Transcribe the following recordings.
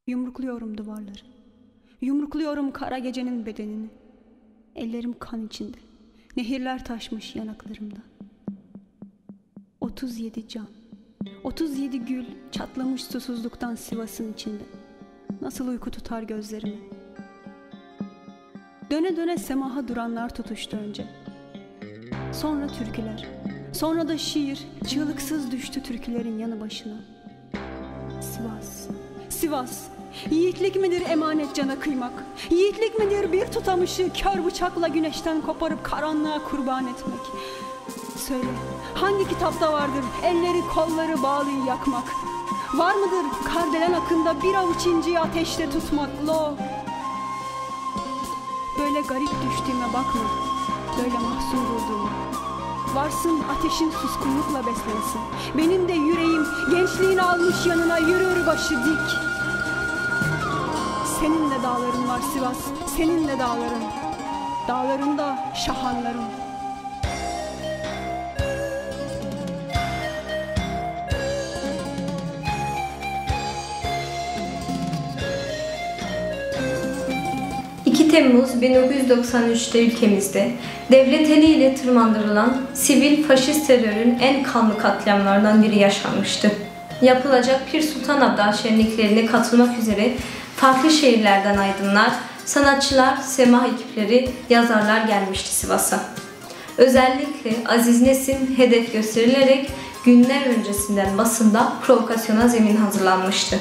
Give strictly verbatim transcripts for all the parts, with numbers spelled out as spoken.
Yumrukluyorum duvarları. Yumrukluyorum kara gecenin bedenini. Ellerim kan içinde. Nehirler taşmış yanaklarımda. Otuz yedi can. Otuz yedi gül çatlamış susuzluktan Sivas'ın içinde. Nasıl uyku tutar gözlerimi. Döne döne semaha duranlar tutuştu önce. Sonra türküler. Sonra da şiir çığlıksız düştü türkülerin yanı başına. Sivas, Sivas. Yiğitlik midir emanet cana kıymak? Yiğitlik midir bir tutamışı kör bıçakla güneşten koparıp karanlığa kurban etmek? Söyle, hangi kitapta vardır elleri kolları bağlıyı yakmak? Var mıdır kardelen akında bir avuç inciyi ateşte tutmak? Lo! Böyle garip düştüğüme bakma, böyle mahzun durduğuma. Varsın ateşin suskunlukla beslensin. Benim de yüreğim gençliğini almış yanına yürür başı dik. Senin de dağların var Sivas, senin de dağların. Dağlarında şahanların. iki Temmuz bin dokuz yüz doksan üç'te ülkemizde devlet eliyle tırmandırılan sivil faşist terörün en kanlı katliamlarından biri yaşanmıştı. Yapılacak Pir Sultan Abdal şenliklerine katılmak üzere farklı şehirlerden aydınlar, sanatçılar, semah ekipleri, yazarlar gelmişti Sivas'a. Özellikle Aziz Nesin hedef gösterilerek günler öncesinden basında provokasyona zemin hazırlanmıştı.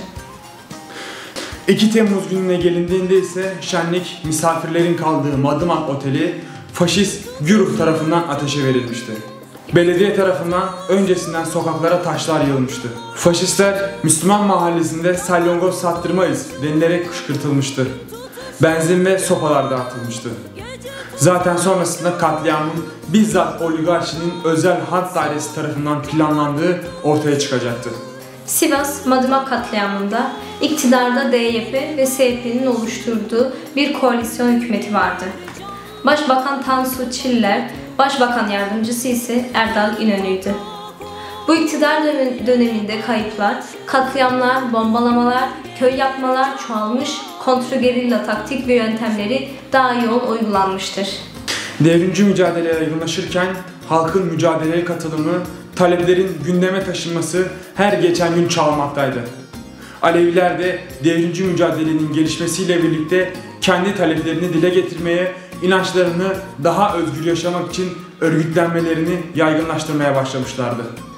iki Temmuz gününe gelindiğinde ise şenlik misafirlerin kaldığı Madımak Oteli faşist güruh tarafından ateşe verilmişti. Belediye tarafından öncesinden sokaklara taşlar yığılmıştı. Faşistler Müslüman mahallesinde salyangoz sattırmayız denilerek kışkırtılmıştı. Benzin ve sopalar dağıtılmıştı. Zaten sonrasında katliamın bizzat oligarşinin özel harp dairesi tarafından planlandığı ortaya çıkacaktı. Sivas Madımak katliamında iktidarda D Y P ve S H P'nin oluşturduğu bir koalisyon hükümeti vardı. Başbakan Tansu Çiller, Başbakan Yardımcısı ise Erdal İnönü'ydü. Bu iktidar döneminde kayıplar, katliamlar, bombalamalar, köy yakmalar çoğalmış, kontrgerilla taktik ve yöntemleri daha yoğun uygulanmıştır. Devrimci mücadele yaygınlaşırken halkın mücadeleye katılımı, taleplerin gündeme taşınması her geçen gün çoğalmaktaydı. Aleviler de devrimci mücadelenin gelişmesiyle birlikte kendi taleplerini dile getirmeye, inançlarını daha özgür yaşamak için örgütlenmelerini yaygınlaştırmaya başlamışlardı.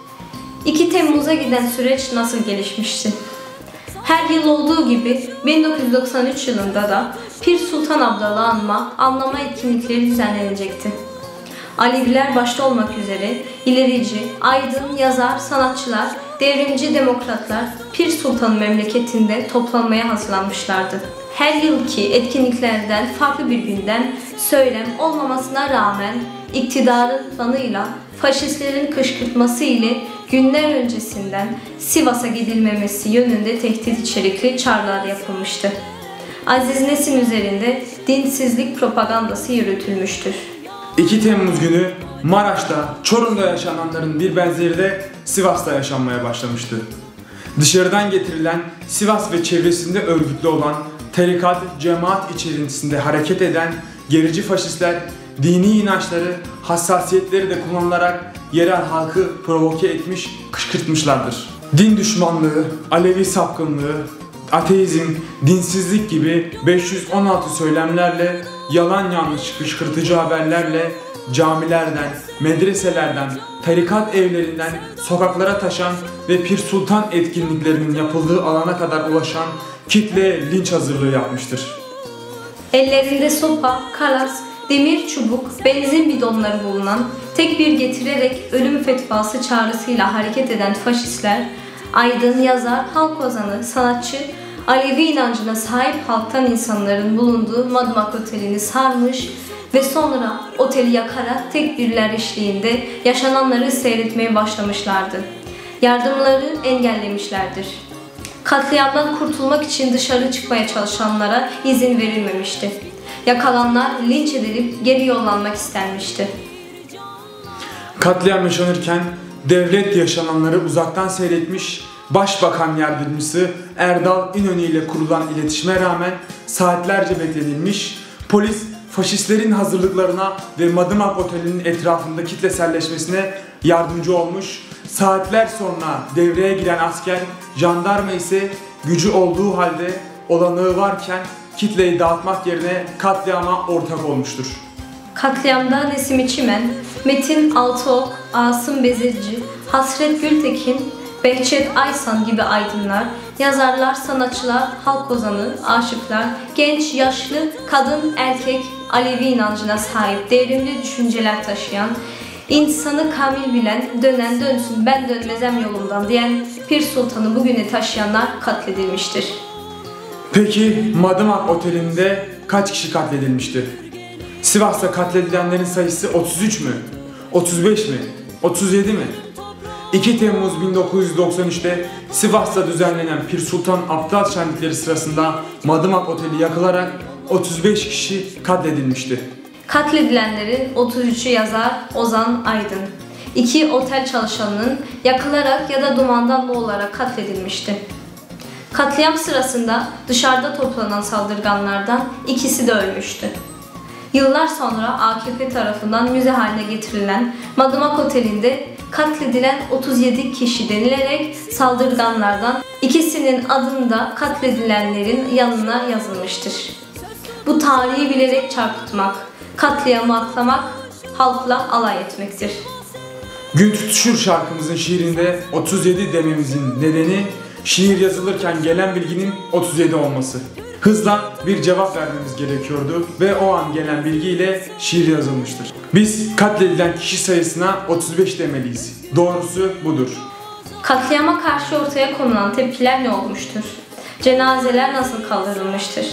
iki Temmuz'a giden süreç nasıl gelişmişti? Her yıl olduğu gibi bin dokuz yüz doksan üç yılında da Pir Sultan Abdal'ı anma, anlama etkinlikleri düzenlenecekti. Aleviler başta olmak üzere ilerici, aydın, yazar, sanatçılar, devrimci demokratlar Pir Sultan'ın memleketinde toplanmaya hazırlanmışlardı. Her yılki etkinliklerden farklı bir gündem, söylem olmamasına rağmen iktidarın planıyla faşistlerin kışkırtması ile günler öncesinden Sivas'a gidilmemesi yönünde tehdit içerikli çağrılar yapılmıştı. Aziz Nesin üzerinde dinsizlik propagandası yürütülmüştür. iki Temmuz günü Maraş'ta, Çorum'da yaşananların bir benzeri de Sivas'ta yaşanmaya başlamıştı. Dışarıdan getirilen Sivas ve çevresinde örgütlü olan tarikat, cemaat içerisinde hareket eden gerici faşistler dini inançları, hassasiyetleri de kullanılarak yerel halkı provoke etmiş, kışkırtmışlardır. Din düşmanlığı, Alevi sapkınlığı, ateizm, dinsizlik gibi beş yüz on altı söylemlerle, yalan yanlış kışkırtıcı haberlerle camilerden, medreselerden, tarikat evlerinden sokaklara taşan ve Pir Sultan etkinliklerinin yapıldığı alana kadar ulaşan kitle linç hazırlığı yapmıştır. Ellerinde sopa, kalas, demir çubuk, benzin bidonları bulunan tek bir getirerek ölüm fetvası çağrısıyla hareket eden faşistler, aydın, yazar, halk ozanı, sanatçı, Alevi inancına sahip halktan insanların bulunduğu Madımak Oteli'ni sarmış ve sonra oteli yakarak tekbirler eşliğinde yaşananları seyretmeye başlamışlardı. Yardımları engellemişlerdir. Katliamdan kurtulmak için dışarı çıkmaya çalışanlara izin verilmemişti. Yakalananlar linç edilip geri yollanmak istenmişti. Katliam yaşanırken devlet yaşananları uzaktan seyretmiş Başbakan Yardımcısı Erdal İnönü ile kurulan iletişime rağmen saatlerce beklenilmiş, polis faşistlerin hazırlıklarına ve Madımak Oteli'nin etrafında kitleselleşmesine yardımcı olmuş, saatler sonra devreye giren asker, jandarma ise gücü olduğu halde olanağı varken kitleyi dağıtmak yerine katliama ortak olmuştur. Katliamda Nesimi Çimen, Metin Altıok, Asım Bezirci, Hasret Gültekin, Behçet Aysan gibi aydınlar, yazarlar, sanatçılar, halk ozanı, aşıklar, genç, yaşlı, kadın, erkek, Alevi inancına sahip, devrimli düşünceler taşıyan, insanı kamil bilen, dönen dönsün ben dönmezem yolumdan diyen Pir Sultan'ı bugüne taşıyanlar katledilmiştir. Peki Madımak Oteli'nde kaç kişi katledilmişti? Sivas'ta katledilenlerin sayısı otuz üç mü? otuz beş mi? otuz yedi mi? iki Temmuz bin dokuz yüz doksan üç'te Sivas'ta düzenlenen Pir Sultan Abdal şenlikleri sırasında Madımak Oteli yakılarak otuz beş kişi katledilmişti. Katledilenlerin otuz üçü yazar Ozan Aydın. iki otel çalışanının yakılarak ya da dumandan boğularak katledilmişti. Katliam sırasında dışarıda toplanan saldırganlardan ikisi de ölmüştü. Yıllar sonra A K P tarafından müze haline getirilen Madımak Oteli'nde katledilen otuz yedi kişi denilerek saldırganlardan ikisinin adını da katledilenlerin yanına yazılmıştır. Bu tarihi bilerek çarpıtmak, katliamı aklamak, halkla alay etmektir. Gün Tutuşur şarkımızın şiirinde otuz yedi dememizin nedeni şiir yazılırken gelen bilginin otuz yedi olması. Hızla bir cevap vermemiz gerekiyordu ve o an gelen bilgiyle şiir yazılmıştır. Biz katledilen kişi sayısına otuz beş demeliyiz. Doğrusu budur. Katliama karşı ortaya konulan tepkiler ne olmuştur? Cenazeler nasıl kaldırılmıştır?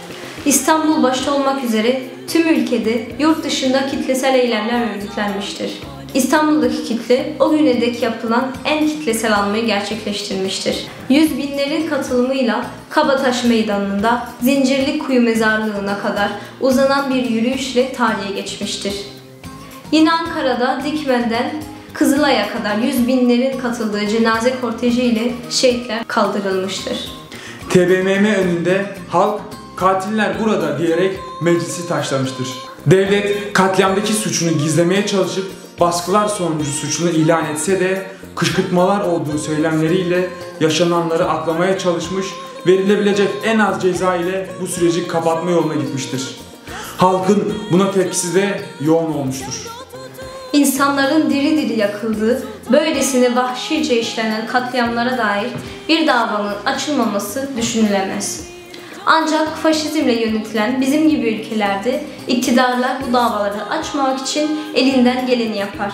İstanbul başta olmak üzere tüm ülkede yurt dışında kitlesel eylemler örgütlenmiştir. İstanbul'daki kitle o güne dek yapılan en kitlesel anmayı gerçekleştirmiştir. Yüz binlerin katılımıyla Kabataş Meydanı'nda Zincirlikuyu Mezarlığı'na kadar uzanan bir yürüyüşle tarihe geçmiştir. Yine Ankara'da Dikmen'den Kızılay'a kadar yüz binlerin katıldığı cenaze korteji ile şehitler kaldırılmıştır. T B M M önünde halk "Katiller burada" diyerek meclisi taşlamıştır. Devlet katliamdaki suçunu gizlemeye çalışıp baskılar sonucu suçunu ilan etse de kışkırtmalar olduğu söylemleriyle yaşananları aklamaya çalışmış, verilebilecek en az ceza ile bu süreci kapatma yoluna gitmiştir. Halkın buna tepkisi de yoğun olmuştur. İnsanların diri diri yakıldığı, böylesine vahşice işlenen katliamlara dair bir davanın açılmaması düşünülemez. Ancak faşizmle yönetilen bizim gibi ülkelerde iktidarlar bu davaları açmamak için elinden geleni yapar.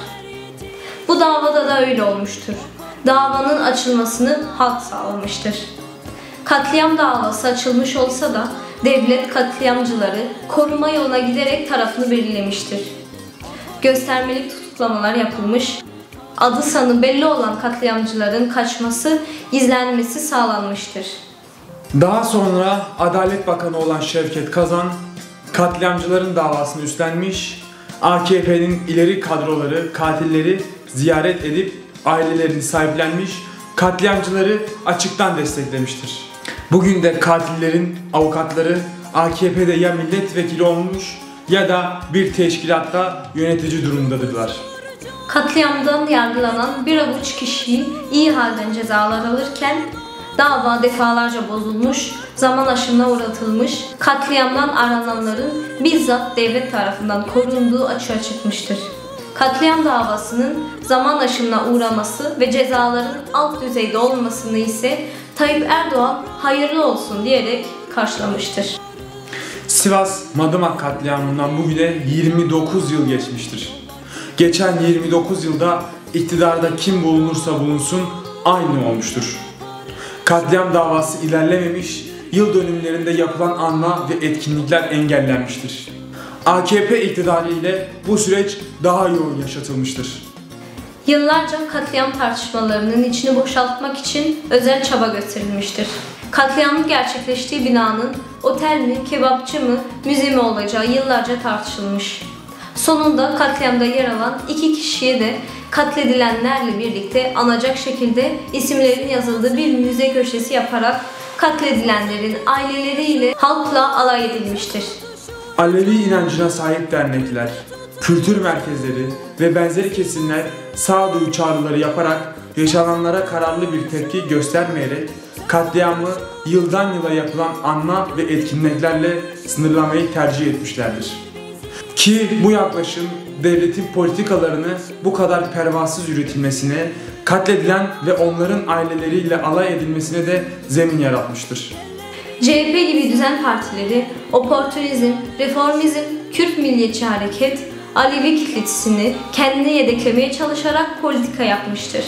Bu davada da öyle olmuştur. Davanın açılmasını halk sağlamıştır. Katliam davası açılmış olsa da devlet katliamcıları koruma yoluna giderek tarafını belirlemiştir. Göstermelik tutuklamalar yapılmış, adı sanı belli olan katliamcıların kaçması, gizlenmesi sağlanmıştır. Daha sonra Adalet Bakanı olan Şevket Kazan, katliamcıların davasını üstlenmiş, A K P'nin ileri kadroları katilleri ziyaret edip ailelerini sahiplenmiş, katliamcıları açıktan desteklemiştir. Bugün de katillerin avukatları A K P'de ya milletvekili olmuş ya da bir teşkilatta yönetici durumdadırlar. Katliamdan yargılanan bir avuç kişi iyi halden cezalar alırken dava defalarca bozulmuş, zaman aşımına uğratılmış, katliamdan arananların bizzat devlet tarafından korunduğu açığa çıkmıştır. Katliam davasının zaman aşımına uğraması ve cezaların alt düzeyde olmasını ise Tayyip Erdoğan hayırlı olsun diyerek karşılamıştır. Sivas Madımak katliamından bugüne yirmi dokuz yıl geçmiştir. Geçen yirmi dokuz yılda iktidarda kim bulunursa bulunsun aynı olmuştur. Katliam davası ilerlememiş, yıl dönümlerinde yapılan anma ve etkinlikler engellenmiştir. A K P iktidarı ile bu süreç daha yoğun yaşatılmıştır. Yıllarca katliam tartışmalarının içini boşaltmak için özel çaba gösterilmiştir. Katliamın gerçekleştiği binanın otel mi, kebapçı mı, müze mi olacağı yıllarca tartışılmış. Sonunda katliamda yer alan iki kişiye de katledilenlerle birlikte anacak şekilde isimlerin yazıldığı bir müze köşesi yaparak katledilenlerin aileleriyle halkla alay edilmiştir. Alevi inancına sahip dernekler, kültür merkezleri ve benzeri kesimler sağduyu çağrıları yaparak yaşananlara kararlı bir tepki göstermeyerek katliamı yıldan yıla yapılan anma ve etkinliklerle sınırlamayı tercih etmişlerdir. Ki bu yaklaşım devletin politikalarını bu kadar pervasız yürütülmesine, katledilen ve onların aileleriyle alay edilmesine de zemin yaratmıştır. C H P gibi düzen partileri oportunizm, reformizm, Kürt milliyetçi hareket, Alevi kitletisini kendine yedeklemeye çalışarak politika yapmıştır.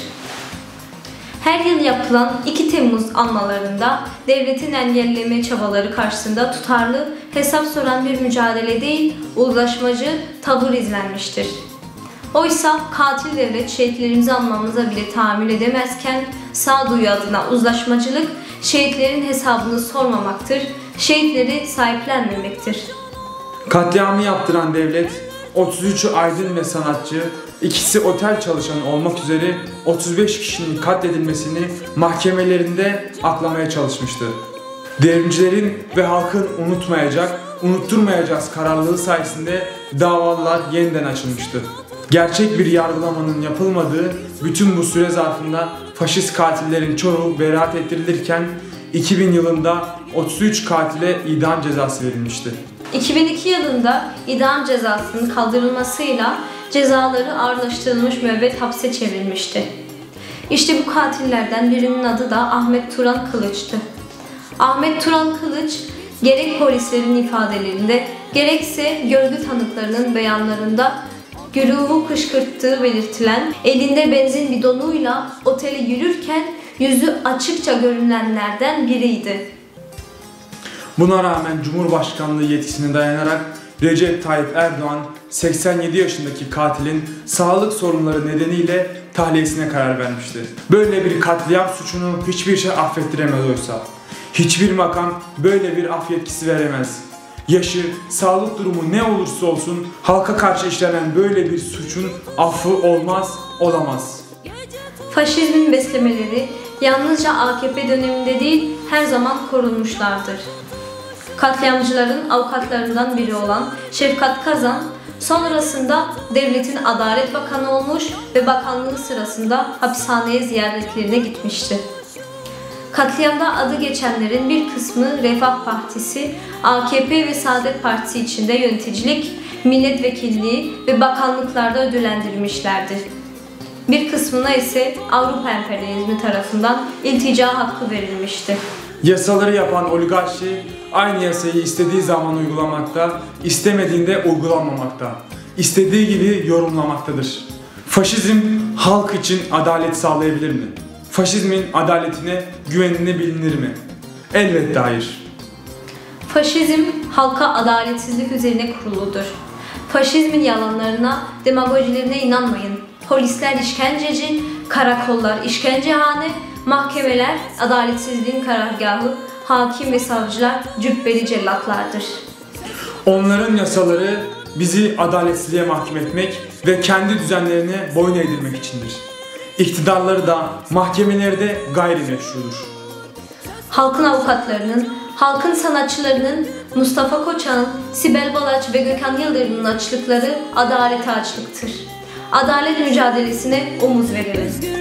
Her yıl yapılan iki Temmuz anmalarında devletin engelleme çabaları karşısında tutarlı, hesap soran bir mücadele değil, uzlaşmacı tavır izlenmiştir. Oysa katil devlet şehitlerimizi anmamıza bile tahammül edemezken sağduyu adına uzlaşmacılık şehitlerin hesabını sormamaktır, şehitleri sahiplenmemektir. Katliamı yaptıran devlet, otuz üçü aydın ve sanatçı, ikisi otel çalışanı olmak üzere otuz beş kişinin katledilmesini mahkemelerinde aklamaya çalışmıştı. Devrimcilerin ve halkın unutmayacak, unutturmayacağız kararlılığı sayesinde davalar yeniden açılmıştı. Gerçek bir yargılamanın yapılmadığı bütün bu süre zarfında faşist katillerin çoğu beraat ettirilirken iki bin yılında otuz üç katile idam cezası verilmişti. iki bin iki yılında idam cezasının kaldırılmasıyla cezaları ağırlaştırılmış müebbet hapse çevrilmişti. İşte bu katillerden birinin adı da Ahmet Turan Kılıç'tı. Ahmet Turan Kılıç, gerek polislerin ifadelerinde, gerekse görgü tanıklarının beyanlarında güruhu kışkırttığı belirtilen, elinde benzin bidonuyla otele yürürken yüzü açıkça görünenlerden biriydi. Buna rağmen Cumhurbaşkanlığı yetkisine dayanarak Recep Tayyip Erdoğan seksen yedi yaşındaki katilin sağlık sorunları nedeniyle tahliyesine karar vermişti. Böyle bir katliam suçunu hiçbir şey affettiremez oysa. Hiçbir makam böyle bir af yetkisi veremez. Yaşı, sağlık durumu ne olursa olsun halka karşı işlenen böyle bir suçun affı olmaz, olamaz. Faşizmin beslemeleri yalnızca A K P döneminde değil her zaman korunmuşlardır. Katliamcıların avukatlarından biri olan Şefkat Kazan, sonrasında devletin Adalet Bakanı olmuş ve bakanlığı sırasında hapishaneye ziyaretlerine gitmişti. Katliamda adı geçenlerin bir kısmı Refah Partisi, A K P ve Saadet Partisi içinde yöneticilik, milletvekilliği ve bakanlıklarda ödüllendirilmişlerdir. Bir kısmına ise Avrupa emperyalizmi tarafından iltica hakkı verilmişti. Yasaları yapan oligarşi aynı yasayı istediği zaman uygulamakta, istemediğinde uygulanmamakta, istediği gibi yorumlamaktadır. Faşizm halk için adalet sağlayabilir mi? Faşizmin adaletine güvenini bilinir mi? Elbette hayır. Faşizm halka adaletsizlik üzerine kuruludur. Faşizmin yalanlarına, demagojilerine inanmayın. Polisler işkenceci, karakollar işkencehane, mahkemeler adaletsizliğin karargahı, hakim ve savcılar cübbeli cellatlardır. Onların yasaları bizi adaletsizliğe mahkum etmek ve kendi düzenlerine boyun eğdirmek içindir. İktidarları da, mahkemeleri de gayrimeşrudur. Halkın avukatlarının, halkın sanatçılarının, Mustafa Koçak'ın, Sibel Balaç ve Gökhan Yıldırım'ın açlıkları adalete açlıktır. Adalet mücadelesine omuz verelim.